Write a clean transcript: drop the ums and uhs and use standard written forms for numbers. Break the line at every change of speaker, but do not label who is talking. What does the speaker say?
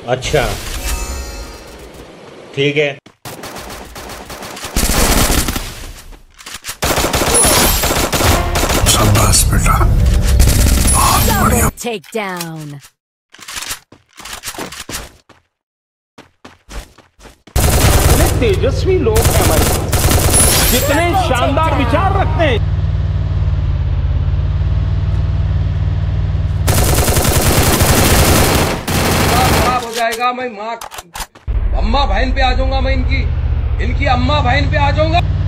अच्छा ठीक है।
शाबाश बेटा, बहुत बढ़िया।
Take down.
इतने तेजस्वी लोग हैं हमारे पास, जितने शानदार विचार रखते हैं।
खराब हो जाएगा। मैं माँ अम्मा बहन पे आ जाऊंगा, मैं इनकी अम्मा बहन पे आ जाऊंगा।